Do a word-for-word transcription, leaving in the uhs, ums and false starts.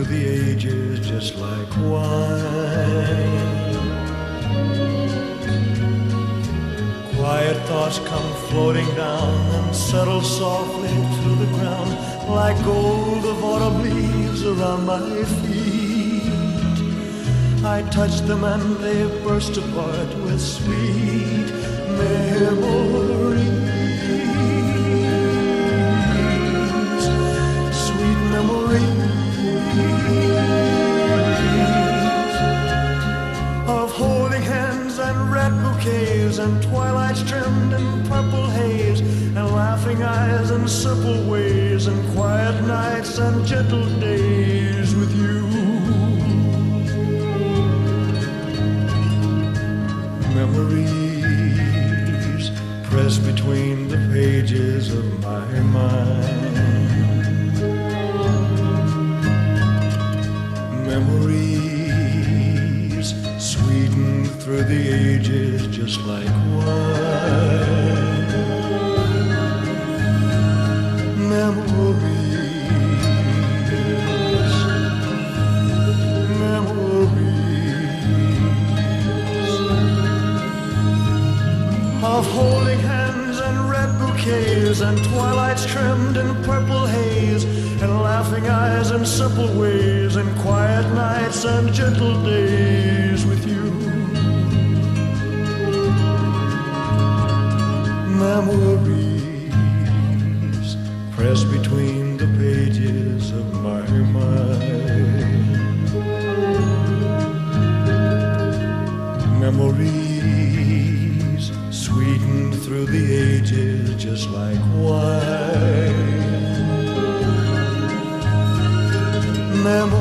the ages just like wine. Quiet thoughts come floating down and settle softly to the ground like gold of autumn leaves around my feet. I touch them and they burst apart with sweet memories. Sweet memories of holding hands and red bouquets and twilights trimmed in purple haze and laughing eyes and simple ways and quiet nights and gentle days with you. Memories pressed between the pages of my mind. Memories sweetened through the ages just like wine. Memories, memories of holding hands and red bouquets and twilights trimmed in purple haze and laughing eyes and simple ways and quiet nights and gentle days with you. Memories pressed between the pages of my mind. Memories sweetened through the ages just like wine. Memories